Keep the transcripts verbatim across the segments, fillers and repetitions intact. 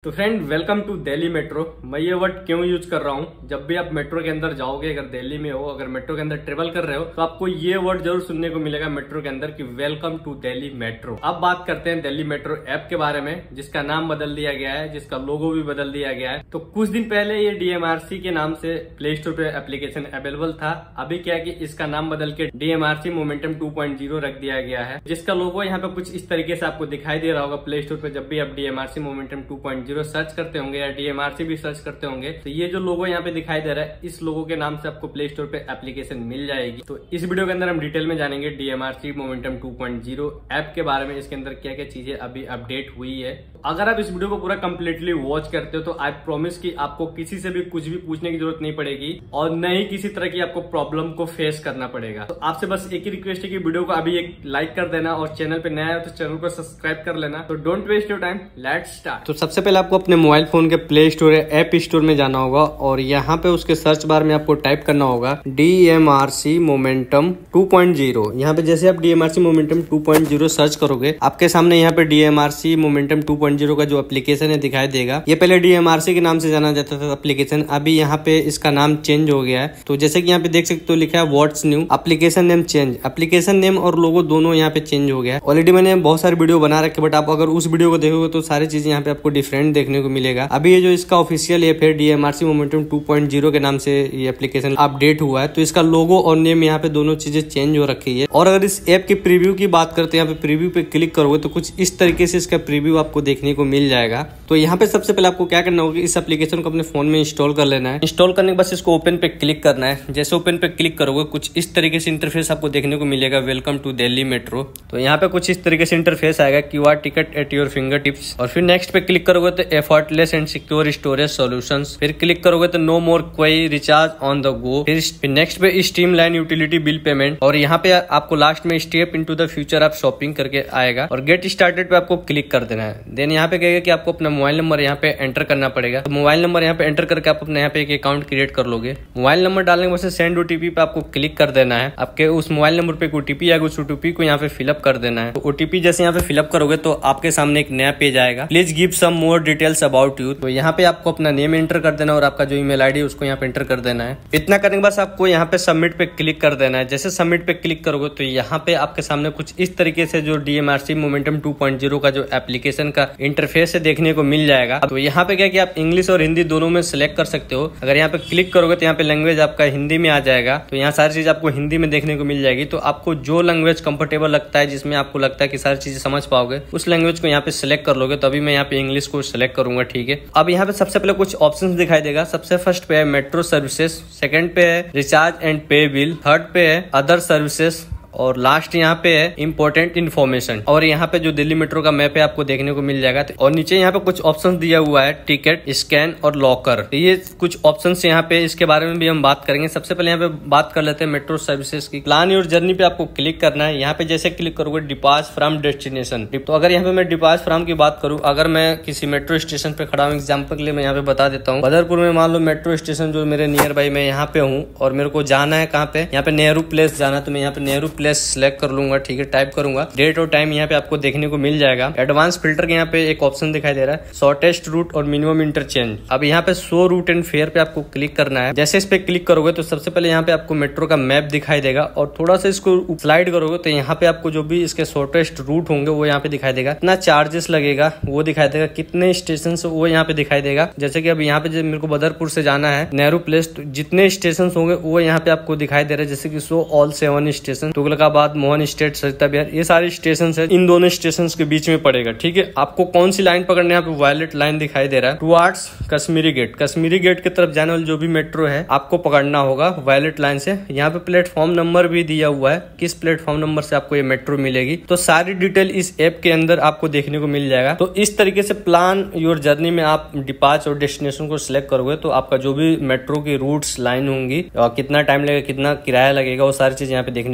तो friend welcome to Delhi metro. मैं ये वर्ड क्यों यूज कर रहा हूँ, जब भी आप मेट्रो के अंदर जाओगे, अगर दिल्ली में हो, अगर मेट्रो के अंदर ट्रेवल कर रहे हो तो आपको ये वर्ड जरूर सुनने को मिलेगा मेट्रो के अंदर कि वेलकम टू दिल्ली मेट्रो। अब बात करते हैं दिल्ली मेट्रो ऐप के बारे में, जिसका नाम बदल दिया गया है, जिसका लोगो भी बदल दिया गया है। तो कुछ दिन पहले ये डीएमआरसी के नाम से प्ले स्टोर पे एप्लीकेशन अवेलेबल था। अभी क्या है कि इसका नाम बदल के DMRC momentum two point zero रख दिया गया है, जिसका लोगो यहाँ पे कुछ इस तरीके से आपको दिखाई दे रहा होगा प्ले स्टोर पे। जब भी आप DMRC momentum two point zero search करते होंगे या डीएमआरसी भी सर्च करते होंगे तो ये जो लोगो यहाँ पे दिखाई दे रहा है, इस लोगो के नाम से आपको प्ले स्टोर पे एप्लीकेशन मिल जाएगी। तो इस वीडियो के अंदर हम डिटेल में जानेंगे DMRC momentum two point zero app के बारे में, इसके अंदर क्या क्या चीजें अभी अपडेट हुई है। अगर आप इस वीडियो को पूरा कंप्लीटली वॉच करते हो तो आई प्रॉमिस कि आपको किसी से भी कुछ भी पूछने की जरूरत नहीं पड़ेगी और न ही किसी तरह की आपको प्रॉब्लम को फेस करना पड़ेगा। तो आपसे बस एक ही रिक्वेस्ट है कि वीडियो को अभी एक लाइक कर देना और चैनल पे नया है तो चैनल को सब्सक्राइब कर लेना। तो don't waste your time, let's start. तो सबसे पहले आपको अपने मोबाइल फोन के प्ले स्टोर ऐप स्टोर में जाना होगा और यहाँ पे उसके सर्च बार में आपको टाइप करना होगा DMRC momentum two point zero. यहाँ पे जैसे आप DMRC momentum two point zero search करोगे, आपके सामने यहाँ पे DMRC momentum two point zero का जो एप्लीकेशन है दिखाई देगा। ये पहले डीएमआरसी के नाम से जाना जाता था एप्लीकेशन, अभी यहाँ पे इसका नाम चेंज हो गया है। तो जैसे कि यहाँ पे देख सकते हो लिखा है what's new, application name change. Application name और लोगो दोनों यहाँ पे चेंज हो गया है। ऑलरेडी मैंने बहुत सारे वीडियो बना रखे, बट आप अगर उस वीडियो को देखोगे तो सारी चीजें यहाँ पे आपको डिफरेंट देखने को मिलेगा। अभी ये जो इसका ऑफिशियल ऐप है DMRC momentum two point zero के नाम से ये एप्लीकेशन अपडेट हुआ है, तो इसका लोगो और नेम यहाँ पे दोनों चीजें चेंज हो रखी है। और अगर इस ऐप की प्रीव्यू की बात करते हैं, यहाँ पे प्रीव्यू पे क्लिक करोगे तो कुछ इस तरीके से इसका प्रीव्यू आपको देखने को मिल जाएगा। तो यहाँ पे सबसे पहले आपको क्या करना होगा, इस एप्लीकेशन को अपने फोन में इंस्टॉल कर लेना है। इंस्टॉल करने के बाद इसको ओपन पे क्लिक करना है। जैसे ओपन पे क्लिक करोगे कुछ इस तरीके से इंटरफेस आपको देखने को मिलेगा, वेलकम टू दिल्ली मेट्रो। तो यहाँ पे कुछ इस तरीके से इंटरफेस आएगा, QR ticket at your fingertips. और फिर नेक्स्ट पे क्लिक करोगे तो effortless and secure storage solutions. फिर क्लिक करोगे तो no more query recharge on the go. फिर नेक्स्ट पे स्ट्रीमलाइन यूटिलिटी बिल पेमेंट। और यहाँ पे आपको लास्ट में step into the future of shopping करके आएगा और गेट स्टार्टेड पे आपको क्लिक कर देना है। देन यहाँ पे कहेगा कि आपको अपना मोबाइल नंबर यहाँ पे एंटर करना पड़ेगा। तो मोबाइल नंबर यहाँ पे एंटर करके आप अपने यहाँ पे एक अकाउंट क्रिएट कर लोगे। मोबाइल नंबर डालने के बाद सेंड ओटीपी पे आपको क्लिक कर देना है। आपके उस मोबाइल नंबर पे ओटीपी आएगा, उस ओटीपी को यहाँ पे फिलअप कर देना है। तो ओटीपी जैसे यहाँ पे फिलअप करोगे तो आपके सामने एक नया पेज आएगा, please give some more details about you. तो यहाँ पे आपको अपना नेम एंटर कर देना और आपका जो ईमेल आईडी उसको यहाँ पे एंटर कर देना है। इतना करने के बाद आपको यहाँ पे सबमिट पे क्लिक कर देना है। जैसे सबमिट पे क्लिक करोगे तो यहाँ पे आपके सामने कुछ इस तरीके से जो DMRC momentum two point zero का जो एप्लीकेशन का इंटरफेस है देखने को मिल जाएगा। तो यहाँ पे क्या कि आप इंग्लिश और हिंदी दोनों में सिलेक्ट कर सकते हो। अगर यहाँ पे क्लिक करोगे तो यहाँ पे लैंग्वेज आपका हिंदी में आ जाएगा। तो यहाँ सारी चीज आपको हिंदी में देखने को मिल जाएगी। तो आपको जो लैंग्वेज कंफर्टेबल लगता है, जिसमें आपको लगता है कि सारी चीजें समझ पाओगे, उस लैंग्वेज को यहाँ पे सिलेक्ट कर लोगे। तो अभी मैं यहाँ पे इंग्लिश को सिलेक्ट करूंगा, ठीक है। अब यहाँ पे सबसे पहले कुछ ऑप्शंस दिखाई देगा। सबसे फर्स्ट पे है मेट्रो सर्विसेज, सेकंड पे है recharge and pay bill, third पे है अदर सर्विसेज और लास्ट यहाँ पे है इम्पोर्टेंट इन्फॉर्मेशन। और यहाँ पे जो दिल्ली मेट्रो का मैप है आपको देखने को मिल जाएगा। और नीचे यहाँ पे कुछ ऑप्शंस दिया हुआ है, टिकट, स्कैन और लॉकर। तो ये कुछ ऑप्शंस यहाँ पे, इसके बारे में भी हम बात करेंगे। सबसे पहले यहाँ पे बात कर लेते हैं मेट्रो सर्विसेज की। प्लान योर जर्नी पे आपको क्लिक करना है। यहाँ पे जैसे क्लिक करोगे डिपार्ट फ्रॉम डेस्टिनेशन। तो अगर यहाँ पे मैं डिपार्ट फ्रॉम की बात करूँ, अगर मैं किसी मेट्रो स्टेशन पे खड़ा हूँ, एग्जाम्पल के लिए मैं यहाँ पे बता देता हूँ, बदरपुर में मान लो मेट्रो स्टेशन जो मेरे नियर बाई, मैं यहाँ पे हूँ और मेरे को जाना है कहाँ पे, यहाँ पे नेहरू प्लेस जाना। तो मैं यहाँ पे नेहरू प्लेस सिलेक्ट कर लूंगा, ठीक है। टाइप करूंगा, डेट और टाइम यहाँ पे आपको देखने को मिल जाएगा। एडवांस फिल्टर के यहाँ पे एक ऑप्शन दिखाई दे रहा है, शॉर्टेस्ट रूट और मिनिमम इंटरचेंज। अब यहाँ पे शो रूट एंड फेयर पे आपको क्लिक करना है। जैसे इस पे क्लिक करोगे तो सबसे पहले यहाँ पे आपको मेट्रो का मैप दिखाई देगा और थोड़ा सा इसको स्लाइड करोगे तो यहाँ पे आपको जो भी इसके शॉर्टेस्ट रूट होंगे वो यहाँ पे दिखाई देगा। कितना चार्जेस लगेगा वो दिखाई देगा, कितने स्टेशन वो यहाँ पे दिखाई देगा। जैसे कि अब यहाँ पे मेरे को बदरपुर से जाना है नेहरू प्लेस, तो जितने स्टेशन होंगे वो यहाँ पे आपको दिखाई दे रहे हैं। जैसे कि show all seven station, Tughlakabad, Mohan estate, Sarita Vihar, ये सारे स्टेशन है, इन दोनों स्टेशन के बीच में पड़ेगा, ठीक है। आपको कौन सी लाइन पकड़ने, यहाँ पे वायलेट लाइन दिखाई दे रहा है, towards Kashmere gate. Kashmere gate की तरफ जाने वाली जो भी मेट्रो है आपको पकड़ना होगा वायलेट लाइन से। यहाँ पे प्लेटफॉर्म नंबर भी दिया हुआ है, किस प्लेटफॉर्म नंबर से आपको ये मेट्रो मिलेगी। तो सारी डिटेल इस ऐप के अंदर आपको देखने को मिल जाएगा। तो इस तरीके से प्लान योर जर्नी में आप डिपार्च और डेस्टिनेशन को सिलेक्ट करोगे तो आपका जो भी मेट्रो की रूट्स लाइन होंगी, कितना टाइम लगेगा, कितना किराया लगेगा, वो सारी चीज यहाँ पे देखने को मिल जाएगा।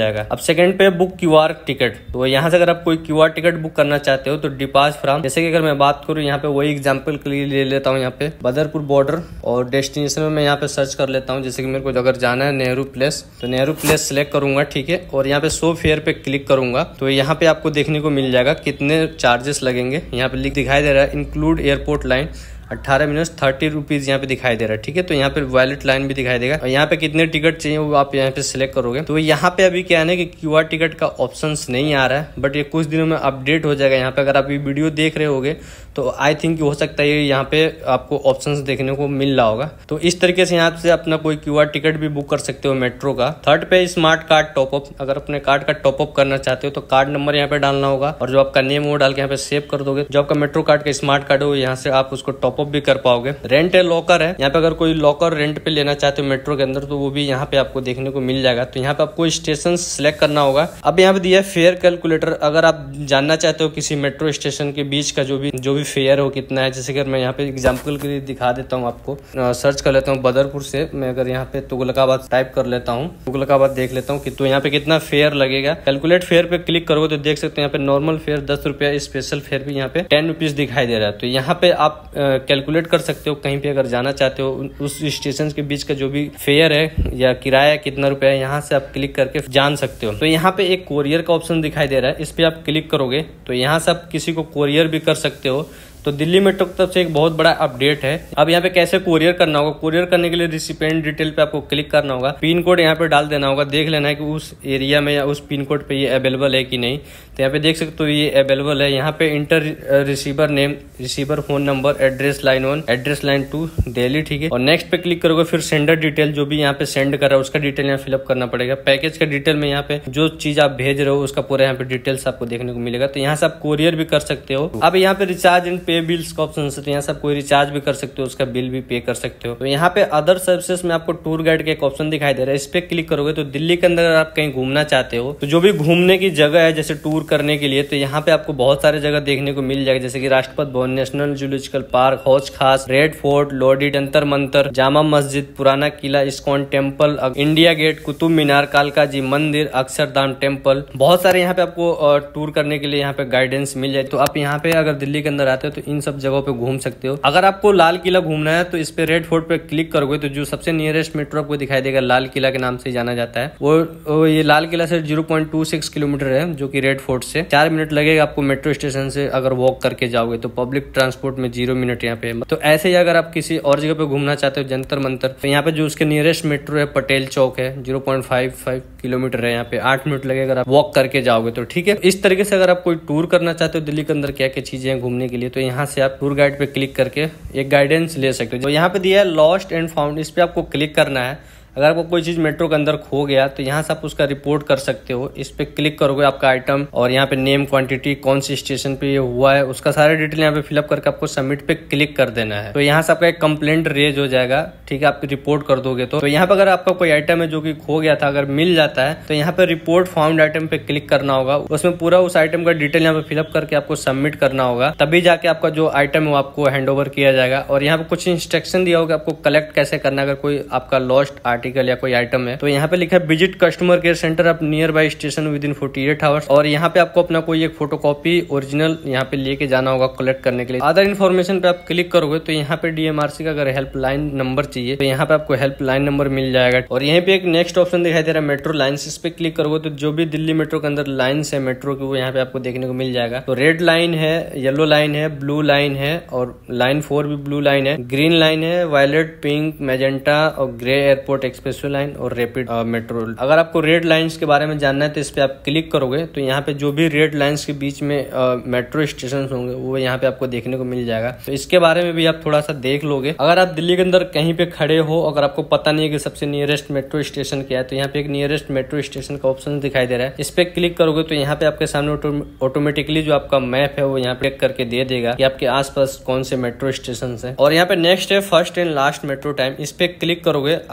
जाएगा। अब सेकंड पे बुक क्यूआर टिकट, तो यहाँ से अगर आप कोई क्यूआर टिकट बुक करना चाहते हो तो डिपार्ट फ्रॉम, जैसे कि अगर मैं बात करूँ यहाँ पे वही एग्जांपल के लिए ले लेता हूँ यहाँ पे बदरपुर बॉर्डर, और डेस्टिनेशन में मैं यहाँ पे सर्च कर लेता हूँ। जैसे कि मेरे को अगर जाना है नेहरू प्लेस, तो नेहरू प्लेस सेलेक्ट करूंगा, ठीक है, और यहाँ पे शो फेयर पे क्लिक करूंगा तो यहाँ पे आपको देखने को मिल जाएगा कितने चार्जेस लगेंगे। यहाँ पे लिख दिखाई दे रहा है इंक्लूड एयरपोर्ट लाइन अट्ठारह मिनट थर्टी रुपीज यहाँ पे दिखाई दे रहा है, ठीक है। तो यहाँ पे वैलिड लाइन भी दिखाई देगा और यहाँ पे कितने टिकट चाहिए वो आप यहाँ पे सिलेक्ट करोगे। तो यहाँ पे अभी क्या है ना कि क्यूआर टिकट का ऑप्शंस नहीं आ रहा है, बट ये कुछ दिनों में अपडेट हो जाएगा। यहाँ पे अगर आप ये वीडियो देख रहे होगे तो आई थिंक हो सकता है यहाँ पे आपको ऑप्शंस देखने को मिल रहा होगा। तो इस तरीके से यहाँ से अपना कोई क्यूआर टिकट भी बुक कर सकते हो मेट्रो का। थर्ड पे स्मार्ट कार्ड टॉपअप, अगर अपने कार्ड का टॉपअप करना चाहते हो तो कार्ड नंबर यहाँ पे डालना होगा और जो आपका नेम वो डाल के यहाँ पे सेव कर दोगे। जो आपका मेट्रो कार्ड का स्मार्ट कार्ड हो यहाँ से आप उसको टॉपअप भी कर पाओगे। रेंट है लॉकर है, यहाँ पे अगर कोई लॉकर रेंट पे लेना चाहते हो मेट्रो के अंदर तो वो भी यहाँ पे आपको देखने को मिल जाएगा। तो यहाँ पे आपको स्टेशन सिलेक्ट करना होगा। अब यहाँ पे दिया है फेयर कैलकुलेटर, अगर आप जानना चाहते हो किसी मेट्रो स्टेशन के बीच का जो भी जो भी फेयर हो कितना है, जैसे कि मैं यहाँ पे एग्जांपल के लिए दिखा देता हूँ आपको, सर्च कर लेता हूँ बदरपुर से, मैं अगर यहाँ पे तुगलकाबाद टाइप कर लेता हूँ, तुगलकाबाद देख लेता हूँ कि तो यहाँ पे कितना फेयर लगेगा। कैलकुलेट फेयर पे क्लिक करोगे तो देख सकते हैं यहाँ पे नॉर्मल फेयर दस रुपया, स्पेशल फेयर भी यहाँ पे टेन रुपीज दिखाई दे रहा है। तो यहाँ पे आप कैलकुलेट कर सकते हो कहीं पे अगर जाना चाहते हो उस स्टेशन के बीच का जो भी फेयर है या किराया कितना रुपया है, यहाँ से आप क्लिक करके जान सकते हो। तो यहाँ पे एक कोरियर का ऑप्शन दिखाई दे रहा है, इस पे आप क्लिक करोगे तो यहाँ से आप किसी को कोरियर भी कर सकते हो। तो दिल्ली मेट्रो की तरफ से एक बहुत बड़ा अपडेट है। अब यहाँ पे कैसे कोरियर करना होगा, कोरियर करने के लिए रिसिपेंट डिटेल पे आपको क्लिक करना होगा, पिन कोड यहाँ पे डाल देना होगा, देख लेना है कि उस एरिया में या उस पिन कोड पे ये अवेलेबल है कि नहीं। तो यहाँ पे देख सकते हो ये अवेलेबल है। यहाँ पे enter receiver name, receiver phone number, address line one, address line two Delhi, ठीक है। और नेक्स्ट पे क्लिक करोगे, फिर सेंडर डिटेल जो भी यहाँ पे सेंड कर रहा है उसका डिटेल यहाँ फिलअप करना पड़ेगा। पैकेज का डिटेल में यहाँ पे जो चीज आप भेज रहे हो उसका पूरा यहाँ पे डिटेल्स आपको देखने को मिलेगा। तो यहाँ से आप कोरियर भी कर सकते हो। अब यहाँ पे रिचार्ज एंड पे बिल्स का ऑप्शन है, तो यहाँ से आप कोई रिचार्ज भी कर सकते हो, उसका बिल भी पे कर सकते हो। तो यहाँ पे अदर सर्विसेज में आपको टूर गाइड का एक ऑप्शन दिखाई दे रहा है, इस पे क्लिक करोगे तो दिल्ली के अंदर आप कहीं घूमना चाहते हो तो जो भी घूमने की जगह है जैसे टूर करने के लिए, तो यहाँ पे आपको बहुत सारे जगह देखने को मिल जाएगा, जैसे कि Rashtrapati Bhavan, national zoological park, Hauz Khas, Red Fort, Lodi, Jantar Mantar, Jama Masjid, Purana Qila, ISKCON temple, India Gate, Qutub Minar, कालका जी मंदिर, अक्षरधाम टेम्पल, बहुत सारे यहाँ पे आपको टूर करने के लिए यहाँ पे गाइडेंस मिल जाए। तो आप यहाँ पे अगर दिल्ली के अंदर आते हो तो इन सब जगहों पे घूम सकते हो। अगर आपको लाल किला घूमना है तो इस पे रेड फोर्ट पे क्लिक करोगे तो जो सबसे नियरेस्ट मेट्रो आपको दिखाई देगा, लाल किला के नाम से जाना जाता है, वो, वो ये लाल किला से zero point two six kilometre है, जो कि रेड फोर्ट से चार मिनट लगेगा आपको मेट्रो स्टेशन से अगर वॉक करके जाओगे तो। पब्लिक ट्रांसपोर्ट में जीरो मिनट यहाँ पे। तो ऐसे ही अगर आप किसी और जगह पे घूमना चाहते हो, जंतर मंतर, तो यहाँ पे जो उसके नियरेस्ट मेट्रो है पटेल चौक है, zero point five five kilometre है, यहाँ पे आठ मिनट लगेगा अगर आप वॉक करके जाओगे तो, ठीक है। इस तरीके से अगर आप कोई टूर करना चाहते हो दिल्ली के अंदर क्या क्या चीजें हैं घूमने के लिए, तो यहाँ से आप टूर गाइड पे क्लिक करके एक गाइडेंस ले सकते हो। तो यहाँ पे दिया है लॉस्ट एंड फाउंड, इस पे आपको क्लिक करना है। अगर आपको कोई चीज मेट्रो के अंदर खो गया तो यहाँ से आप उसका रिपोर्ट कर सकते हो। इस पे क्लिक करोगे, आपका आइटम और यहाँ पे नेम, क्वांटिटी, कौन सी स्टेशन पे ये हुआ है, उसका सारा डिटेल यहाँ पे फिलअप करके आपको सबमिट पे क्लिक कर देना है। तो यहाँ से आपका एक कंप्लेंट रेज हो जाएगा, ठीक है, आप रिपोर्ट कर दोगे तो। तो यहाँ पे अगर आपका कोई आइटम है जो कि खो गया था, अगर मिल जाता है तो यहाँ पे रिपोर्ट फाउंड आइटम पे क्लिक करना होगा, उसमें पूरा उस आइटम का डिटेल यहाँ पे फिलअप करके आपको सबमिट करना होगा, तभी जाके आपका जो आइटम है वो आपको हैंड ओवर किया जाएगा। और यहाँ पे कुछ इंस्ट्रक्शन दिया होगा आपको कलेक्ट कैसे करना है अगर कोई आपका लॉस्ट आर्टिकल या कोई आइटम। तो यहाँ पे लिखा है visit customer care centre of nearby station within forty eight hours, और यहाँ पे आपको अपना कोई एक फोटोकॉपी ओरिजिनल यहाँ पे लेके जाना होगा कलेक्ट करने के लिए। अदर इन्फॉर्मेशन पे आप क्लिक करोगे तो यहाँ पे डीएमआरसी का अगर हेल्पलाइन नंबर चाहिए तो यहाँ पे आपको हेल्पलाइन नंबर मिल जाएगा। और यहाँ पे एक नेक्स्ट ऑप्शन दिखाई दे रहा है मेट्रो लाइन्स, इस पे क्लिक करोगे तो जो भी दिल्ली मेट्रो के अंदर लाइन्स है मेट्रो की वो यहाँ पे आपको देखने को मिल जाएगा। तो रेड लाइन है, येलो लाइन है, ब्लू लाइन है और लाइन फोर भी ब्लू लाइन है, ग्रीन लाइन है, वायलेट, पिंक, मैजेंटा और ग्रे एयरपोर्ट एक्सप्रेस लाइन और रैपिड मेट्रो। अगर आपको रेड लाइंस के बारे में जानना है तो इस पे आप क्लिक करोगे तो यहाँ पे जो भी रेड लाइंस के बीच में मेट्रो स्टेशन होंगे वो यहाँ पे आपको देखने को मिल जाएगा। तो इसके बारे में भी आप थोड़ा सा देख लोगे। अगर आप दिल्ली के अंदर कहीं पे खड़े हो, अगर आपको पता नहीं है कि सबसे नियरेस्ट मेट्रो स्टेशन क्या है, तो यहाँ पे एक नियरेस्ट मेट्रो स्टेशन का ऑप्शन दिखाई दे रहा है, इस पे क्लिक करोगे तो यहाँ पे आपके सामने ऑटोमेटिकली जो आपका मैप है वो यहाँ पे करके दे देगा कि आपके आसपास कौन से मेट्रो स्टेशन है। और यहाँ पे नेक्स्ट है first and last metro time, इस पे क्लिक करोगे। अगर आप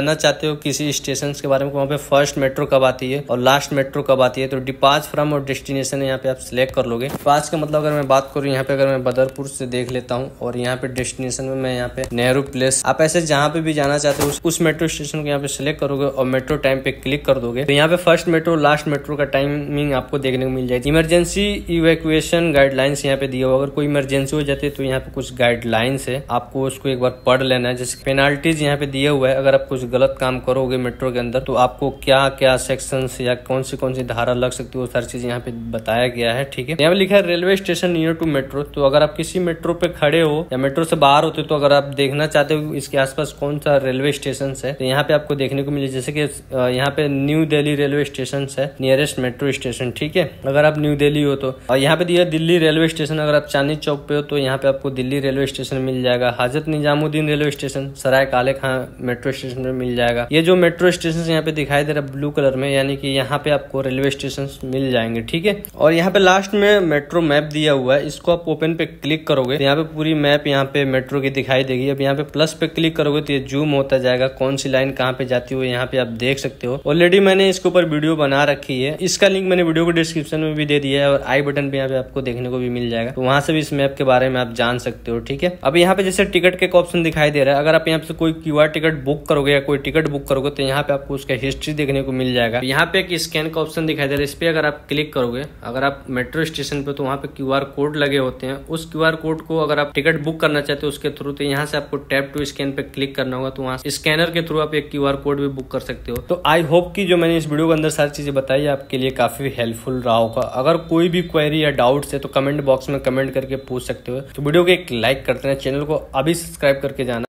जानना चाहते हो किसी स्टेशन के बारे में, वहाँ पे फर्स्ट मेट्रो कब आती है और लास्ट मेट्रो कब आती है, तो डिपार्च फ्रॉम और डेस्टिनेशन यहाँ पे आप सिलेक्ट कर लोगे। डिपार्च का मतलब अगर मैं बात करूँ यहाँ पे, अगर मैं बदरपुर से देख लेता हूँ और यहाँ पे डेस्टिनेशन में मैं यहाँ पे नेहरू प्लेस, आप ऐसे जहाँ पे भी जाना चाहते हो उस, उस मेट्रो स्टेशन को यहाँ पे सिलेक्ट करोगे और मेट्रो टाइम पे क्लिक कर दोगे तो यहाँ पे फर्स्ट मेट्रो लास्ट मेट्रो का टाइमिंग आपको देखने को मिल जाएगी। इमरजेंसी इवैक्यूएशन गाइडलाइंस यहाँ पे दिया हुआ, अगर कोई इमरजेंसी हो जाती है तो यहाँ पे कुछ गाइडलाइंस है, आपको उसको एक बार पढ़ लेना है। जैसे पेनाल्टीज यहाँ पे दिया हुआ है, अगर आप कुछ गलत काम करोगे मेट्रो के अंदर तो आपको क्या क्या सेक्शंस या कौन सी कौन सी धारा लग सकती है, वो सारी चीज यहाँ पे बताया गया है। ठीक है, यहाँ पे लिखा है railway station near to metro, तो अगर आप किसी मेट्रो पे खड़े हो या मेट्रो से बाहर होते तो अगर आप देखना चाहते हो इसके आसपास कौन सा रेलवे स्टेशन है तो यहाँ पे आपको देखने को मिले। जैसे कि यहाँ पे न्यू दिल्ली रेलवे स्टेशन है, नियरेस्ट मेट्रो स्टेशन। ठीक है, अगर आप न्यू दिल्ली हो तो, और यहाँ पे दिया दिल्ली रेलवे स्टेशन, अगर आप चांदनी चौक पे हो तो यहाँ पे आपको दिल्ली रेलवे स्टेशन मिल जाएगा। हजरत निजामुद्दीन रेलवे स्टेशन सराय काले खां मेट्रो स्टेशन में मिल जाएगा। ये जो मेट्रो स्टेशन यहाँ पे दिखाई दे रहा है ब्लू कलर में, यानी कि यहाँ पे आपको रेलवे स्टेशन मिल जाएंगे। ठीक है, और यहाँ पे लास्ट में मेट्रो मैप दिया हुआ है, इसको आप ओपन पे क्लिक करोगे तो यहाँ पे पूरी मैप यहाँ पे मेट्रो की दिखाई देगी। अब यहाँ पे प्लस पे क्लिक करोगे तो ये जूम होता जाएगा, कौन सी लाइन कहाँ पे जाती है यहाँ पे आप देख सकते हो। ऑलरेडी मैंने इसके ऊपर वीडियो बना रखी है, इसका लिंक मैंने वीडियो को डिस्क्रिप्शन में भी दे दिया है और आई बटन पे यहाँ पे आपको देखने को भी मिल जाएगा, तो वहां से भी इस मैप के बारे में आप जान सकते हो। ठीक है, अब यहाँ पे जैसे टिकट के ऑप्शन दिखाई दे रहा है, अगर आप यहाँ पे कोई क्यूआर टिकट बुक करोगे या कोई टिकट बुक करोगे तो यहाँ पे आपको उसका हिस्ट्री देखने को मिल जाएगा। यहाँ पे एक स्कैन का ऑप्शन दिखाई दे रहा है, इस पे अगर आप क्लिक करोगे, अगर आप मेट्रो स्टेशन पे तो वहाँ पे क्यूआर कोड लगे होते हैं, उस क्यूआर कोड को अगर आप टिकट बुक करना चाहते हो उसके थ्रू तो यहाँ से आपको टैप टू स्कैन पे क्लिक करना होगा, तो वहाँ स्कैनर के थ्रू आप एक क्यूआर कोड भी बुक कर सकते हो। तो आई होप कि जो मैंने इस वीडियो के अंदर सारी चीजें बताई आपके लिए काफी हेल्पफुल रहा होगा। अगर कोई भी क्वेरी या डाउट्स है तो कमेंट बॉक्स में कमेंट करके पूछ सकते हो। तो वीडियो को एक लाइक करते हैं, चैनल को अभी सब्सक्राइब करके जाना।